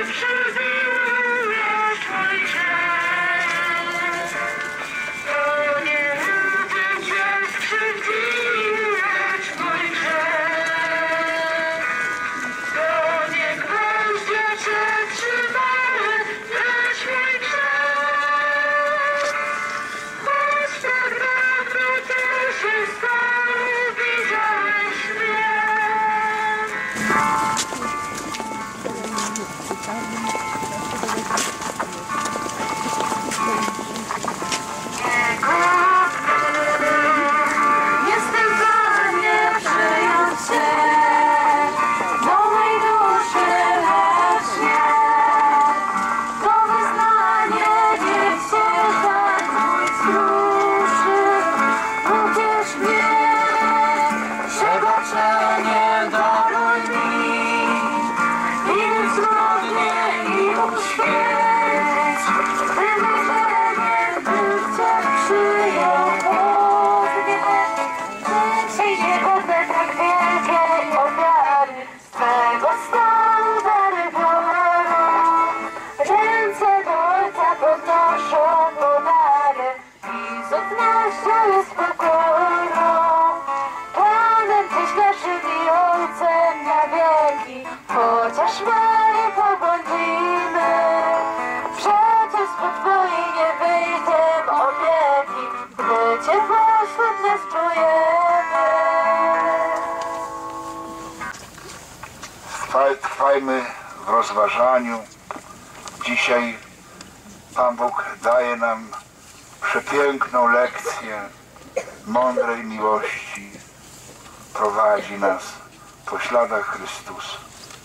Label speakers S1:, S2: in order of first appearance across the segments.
S1: Trwajmy w rozważaniu. Dzisiaj Pan Bóg daje nam przepiękną lekcję mądrej miłości. Prowadzi nas po śladach Chrystusa.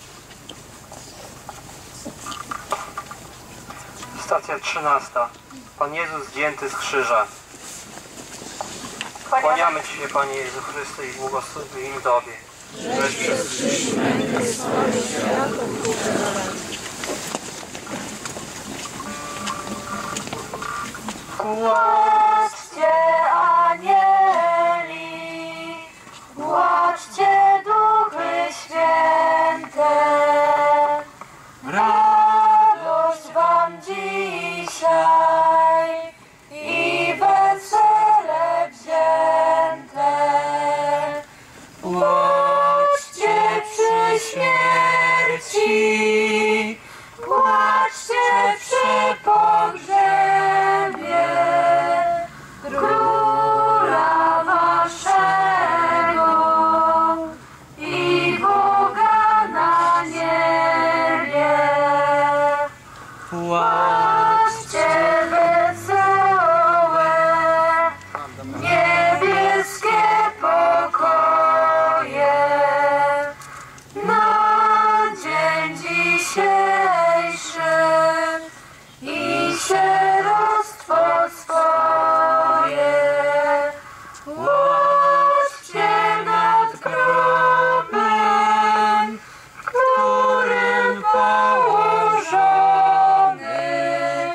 S2: Stacja 13. Pan Jezus zdjęty z krzyża. Kłaniamy Ci się, Panie Jezu Chryste, i błogosławimy Tobie.
S3: Żeś przez krzyż mękę swoją światło ukarał.
S4: Płaczcie, anieli, płaczcie, duchy święte, radość wam dzisiaj i wesele wzięte. Płaczcie przy śmierci, płaczcie przy pogrzebie Króla waszego i Boga na niebie. Płaczcie wesołe, niebieskie pokoje na dzień dzisiejszy i sierostwo swoje. Płaczcie nad grobem, w którym położony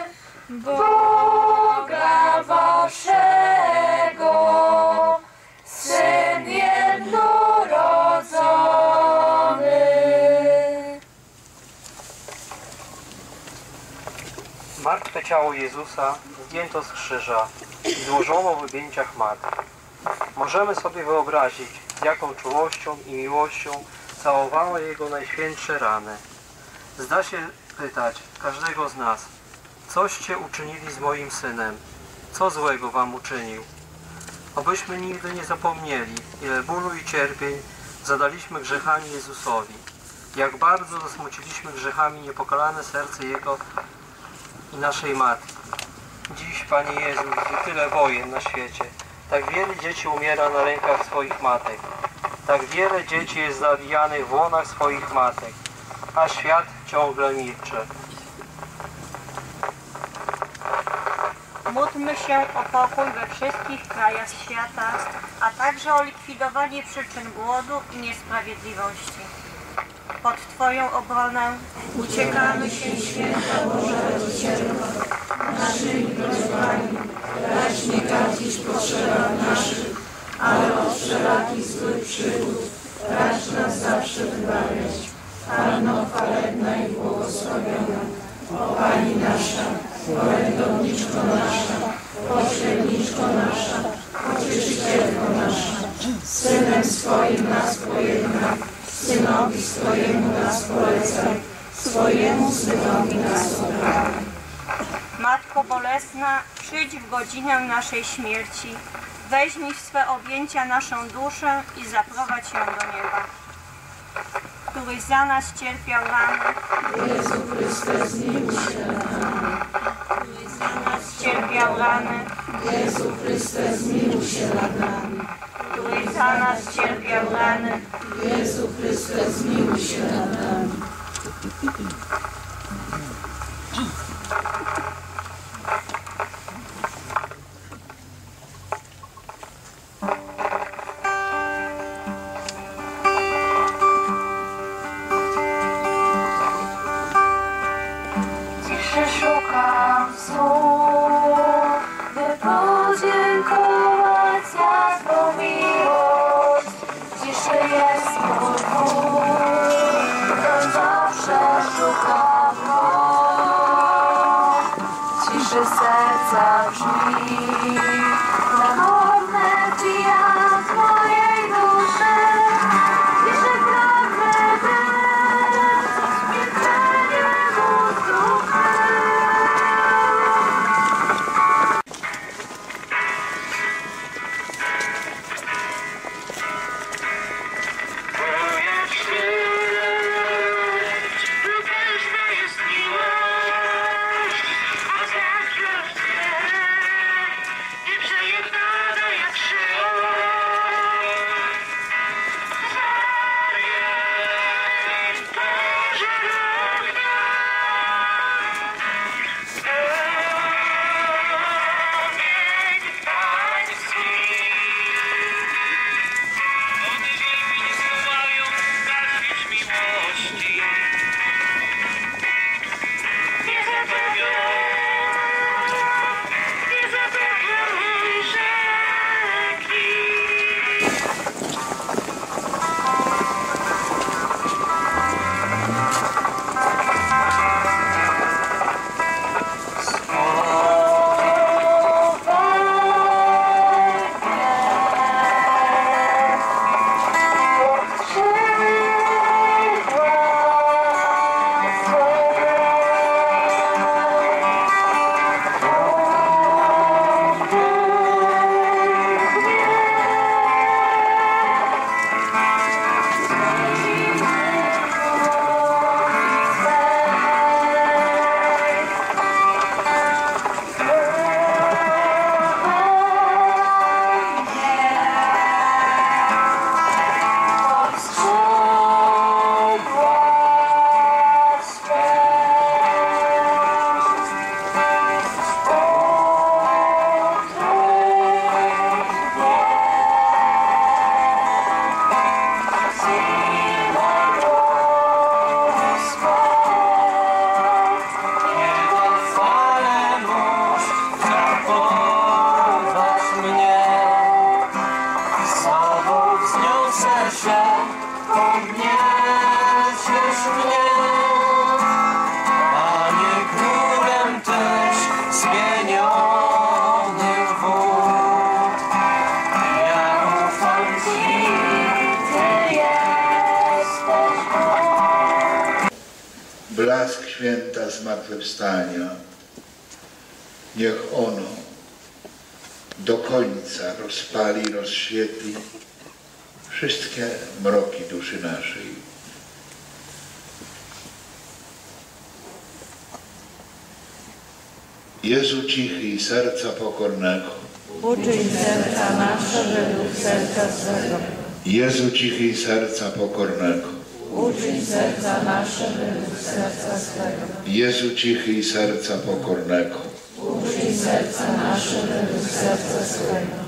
S4: Boga waszego Syn jednorodzony.
S2: Martwe ciało Jezusa zdjęto z krzyża i złożono w objęciach matki. Możemy sobie wyobrazić, z jaką czułością i miłością całowała Jego najświętsze rany. Zda się pytać każdego z nas, coście uczynili z moim Synem? Co złego wam uczynił? Obyśmy nigdy nie zapomnieli, ile bólu i cierpień zadaliśmy grzechami Jezusowi. Jak bardzo zasmuciliśmy grzechami niepokalane serce Jego i naszej Matki. Dziś, Panie Jezu, gdy tyle wojen na świecie, tak wiele dzieci umiera na rękach swoich matek, tak wiele dzieci jest zabijanych w łonach swoich matek, a świat ciągle milczy.
S5: Módlmy się o pokój we wszystkich krajach świata, a także o likwidowanie przyczyn głodu i niesprawiedliwości. Pod Twoją obronę
S3: Uciekamy się, święta Boża Rodzicielko, naszymi prośbami, racz nie gardzić potrzebam naszych, ale od wszelakich złych przygód racz nas zawsze wybawiać. Panno chwalebna i błogosławiona, o Pani nasza, orędowniczko nasza, pośredniczko nasza, Pocieszycielko nasza, Synem swoim nas pojednaj, Synowi swojemu nas polecaj, swojemu Synowi nas oddawaj.
S5: Matko bolesna, przyjdź w godzinę naszej śmierci, weźmij w swe objęcia naszą duszę i zaprowadź ją do nieba. Któryś za nas cierpiał rany,
S3: Jezu Chryste, zmiłuj się nad nami.
S5: któryś za nas cierpiał rany,
S3: Jezu Chryste, zmiłuj się nad nami.
S5: któryś za nas cierpiał rany,
S3: Jezu Chryste, zmiłuj się nad nami.
S4: Ciszy szukam słów, by podziękować za Twą miłość. Ciszy jest mój Bóg, to zawsze szukam Go. Ciszy serca brzmi, łagodne pijak mojej duszy. Ciszy pragnę być, milczenie mózgu.
S1: Blask święta zmartwychwstania, niech ono do końca rozpali, rozświetli wszystkie mroki duszy naszej. Jezu cichy i serca pokornego,
S3: Uczyń serca nasze według serca swego.
S1: Jezu cichy i serca pokornego,
S3: Uczyń serca nasze według serca swego.
S1: Jezu cichy i serca pokornego,
S3: Uczyń serca nasze według serca swego.